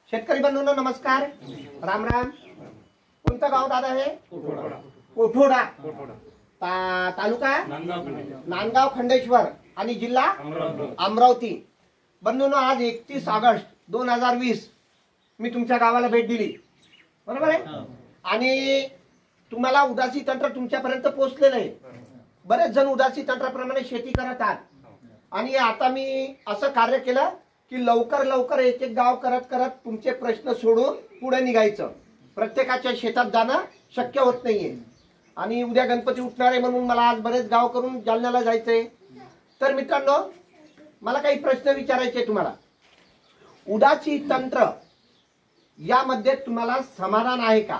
शेतकरी बंधूंनो नमस्कार, राम राम। कोणतं गाव दादा हे? कोठोडा तालुका नांदगाव खंडेश्वर आणि जिल्हा अमरावती। बंधूंनो, आज 31 ऑगस्ट 2020 मी तुमच्या गावाला भेट दिली, बरोबर आहे? आणि तुम्हाला उदासी तंत्र तुमच्यापर्यंत पोहोचलेलं आहे। बरेच जण उदासी तंत्राप्रमाणे शेती करत आहात आणि आता मी असं कार्य केलं की लवकर लवकर एक एक गाव करत करत तुमचे प्रश्न सोडून पुढे निघायचं। प्रत्येकाच्या शेतात जाणं शक्य होत नाहीये आणि उद्या गणपती उठणार आहे म्हणून मला आज बरेच गाव करून जालन्याला जायचंय। तर मित्रांनो, मला काही प्रश्न विचारायचे तुम्हाला। उदासी तंत्र यामध्ये तुम्हाला समाधान आहे का?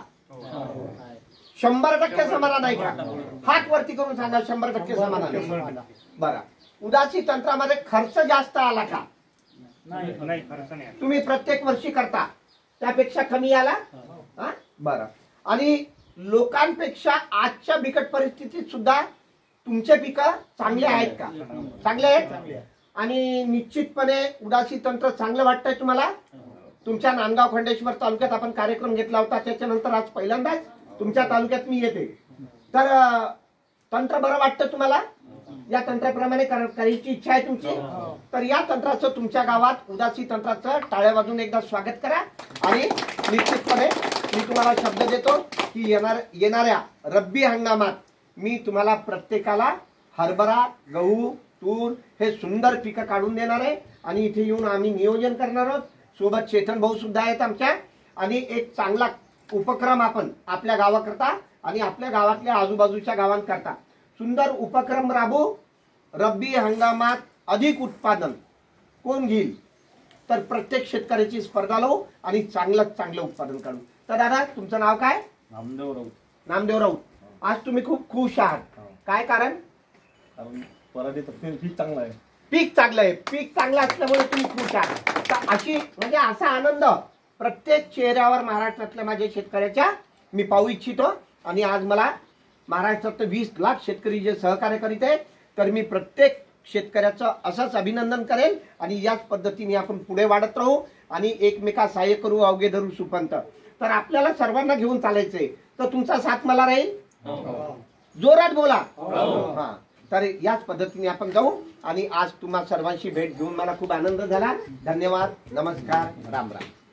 100% समाधान आहे का? हात वरती करून सांगा 100% समाधान आहे। बरं, उदासी तंत्रामध्ये खर्च जास्त आला का? नाही, खर्च नाही। तुम्ही प्रत्येक वर्षी करता त्यापेक्षा कमी आला? बरं, आणि लोकांपेक्षा आजच्या बिकट परिस्थितीत सुद्धा तुमचे पिकं चांगले आहेत का? चांगले आहेत। आणि निश्चितपणे उदासी तंत्र चांगलं वाटतंय तुम्हाला? तुमच्या नांदगाव खंडेश्वर तालुक्यात आपण कार्यक्रम घेतला होता, त्याच्यानंतर आज पहिल्यांदाच तुमच्या तालुक्यात मी येते। तर तंत्र बरं वाटतं तुम्हाला? या तंत्राप्रमाणे करायची इच्छा आहे तुमची? तर या तंत्राचं तुमच्या गावात उदासी तंत्राचं टाळ्या वाजून एकदा स्वागत करा। आणि निश्चितपणे मी तुम्हाला शब्द देतो की येणाऱ्या रब्बी हंगामात मी तुम्हाला प्रत्येकाला हरभरा, गहू, तूर हे सुंदर पिकं काढून देणार आहे। आणि इथे येऊन आम्ही नियोजन करणार आहोत। सोबत चेतन भाऊ सुद्धा आहेत आमच्या। आणि एक चांगला उपक्रम आपण आपल्या गावाकरता आणि आपल्या गावातल्या आजूबाजूच्या गावांकरता सुंदर उपक्रम राबवू। रब्बी हंगामात अधिक उत्पादन कोण घेईल, तर प्रत्येक शेतकऱ्याची स्पर्धा लावू आणि चांगलं उत्पादन काढू। तर दादा, तुमचं नाव काय? नामदेव राऊत। नामदेव राऊत, आज तुम्ही खूप खुश आहात, काय कारण? पीक चांगलं आहे। पीक चांगलं आहे। पीक चांगलं असल्यामुळे तुम्ही खुश आहात। तर अशी म्हणजे असा आनंद प्रत्येक चेहऱ्यावर महाराष्ट्रातल्या माझ्या शेतकऱ्याच्या मी पाहू इच्छितो। आणि आज मला महाराष्ट्रात 20 लाख शेतकरी जे सहकार्य करीत आहेत, तर मी प्रत्येक शेतकऱ्याचं असंच अभिनंदन करेल। आणि याच पद्धतीने आपण पुढे वाढत राहू आणि एकमेका सहाय्य करू, अवघे धरू सुपंत। तर आपल्याला सर्वांना घेऊन चालायचंय, तर तुमचा साथ मला राहील? जोरात बोला। हा, तर याच पद्धतीने आपण जाऊ। आणि आज तुम्हा सर्वांशी भेट घेऊन मला खूप आनंद झाला। धन्यवाद, नमस्कार, राम राम।